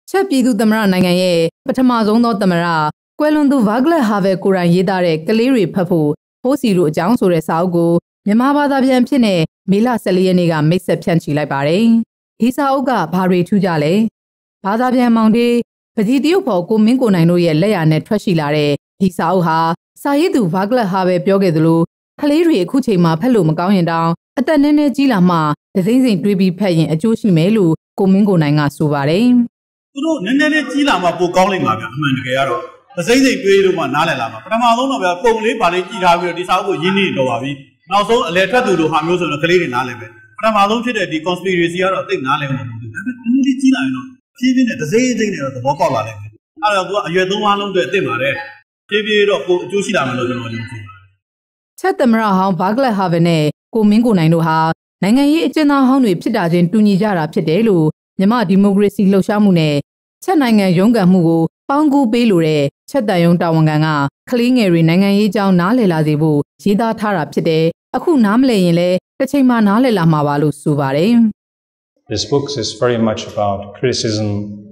ချက်ပြည်သူသမရနိုင်ငံရဲ့ပထမဆုံးသောသမရကွယ်လွန်သူဗာဂလက်ဟာဗယ်ကိုရိုင်းရေးသားတဲ့ကလေးတွေဖတ်ဖို့ဖိုးစီတို့အကြောင်းဆိုတဲ့စာအုပ်ကိုမြန်မာဘာသာပြန်ဖြစ်တဲ့မေလ14ရက်နေ့ကမိတ်ဆက်ဖြန့်ချီလိုက်ပါတယ်။ဒီစာအုပ်ကဘာတွေထူးကြလဲ။ဘာသာပြန်မောင်တေးပကြီးတရုတ်ဖော်ကိုမင်းကိုနိုင်တို့ရဲ့လက်ရာနဲ့ထွက်ရှိလာတဲ့ဒီစာအုပ်ဟာစာရေးသူဗာဂလက်ဟာဗယ်ပြောခဲ့သလိုကလေးတွေအခုချိန်မှာဖတ်လို့မကောင်းရင်တောင်အသက်နည်းနည်းကြီးလာမှဒသိန်းစိန်တွေးပြီးဖတ်ရင်အကျိုးရှိမယ်လို့ကိုမင်းကိုနိုင်ကဆိုပါတယ်။သူတို့နည်းနည်းလေးကြီးလာမှပိုကောင်းလိမ့်မှာဗျာအမှန်တကယ်ကတော့ဒသိန်းစိန်တွေးလို့မှနားလည်လာမှာပထမဆုံးတော့ဗျာပုံလေးပါလေးကြည့်ထားပြီးတော့ဒီစာအုပ်ကိုရင်းနှီးတော့ပါပြီ။နောက်ဆုံးအလဲထွက်သူတို့ဟာမျိုးဆိုတော့ကလေးတွေနားလည်ပဲ။ပထမဆုံးဖြစ်တဲ့ဒီ conspiracy ကတော့အသိနားလည်မှာမဟုတ်ဘူး။ဒါပေမဲ့နည်းနည်းလေးကြီးလာရင်တော့ဖြည်းဖြည်းနဲ့ဒသိန်းစိန်နဲ့တော့သဘောပေါက်လာလိမ့်မယ်။အဲ့တော့သူကအရွယ်သုံးပါးလုံးတွေအသိပါတယ်။ဖြည်းဖြည်းတော့ကိုအကျိုးရှိလာမယ်လို့ကျွန်တော်ယုံကြည်ပါတယ်။ချက်သမရဟောင်းဗာဂလက်ဟာဗယ်နဲ့ကိုမင်းကိုနိုင်တို့ဟာနိုင်ငံရေးအကျဉ်းသားဟောင်းတွေဖြစ်တာချင်းတူညီကြတာဖြစ်တယ်လို့မြန်မာဒီမိုကရေစီလှုပ်ရှားမှုနဲ့ချက်နိုင်ငံရုန်းကန်မှုကိုပေါင်းကူးပေးလိုတဲ့ချက်တန်ရုံတာဝန်ခံကကလေးငယ်တွေနိုင်ငံရေးကြောင်းနားလည်လာစေဖို့ရေးသားထားတာဖြစ်တယ်။အခုနားမလည်ရင်လည်းတစ်ချိန်မှနားလည်လာမှာပါလို့ဆိုပါတယ်။ This book is very much about criticism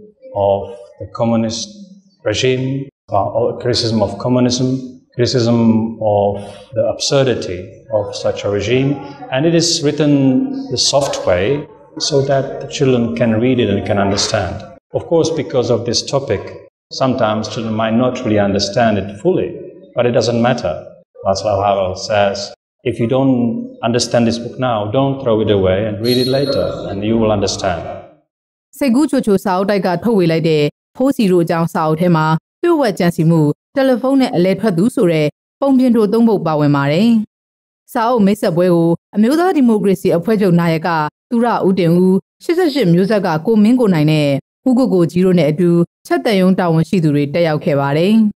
of the communist regime, criticism of communism, criticism of the absurdity of such a regime, and it is written the soft way so that the children can read it and can understand. Of course, because of this topic, sometimes children might not really understand it fully, but it doesn't matter. Václav Havel says, if you don't understand this book now, don't throw it away and read it later, and you will understand. စိတ်ကူးချိုချိုစာအုပ်တိုက်ကထုတ်ဝေလိုက်တဲ့ဖိုးစီတို့အကြောင်းစာအုပ်ထဲမှာပြုတ်ဝက်ကြံစီမှုတယ်လီဖုန်းနဲ့အလဲထွက်သူဆိုတဲ့ပုံပြင်တို့သုံးဖို့ပါဝင်ပါတယ်။စာအုပ်မိတ်ဆက်ပွဲကိုအမျိုးသားဒီမိုကရေစီအဖွဲ့ချုပ်နာယကသူရဦးတင်ဦး88မျိုးဆက်ကကိုမင်းကိုနိုင်နဲ့ဦးကိုကိုကြီးတို့နဲ့အတူချက်တန်ရုံတာဝန်ရှိသူတွေတက်ရောက်ခဲ့ပါတယ်။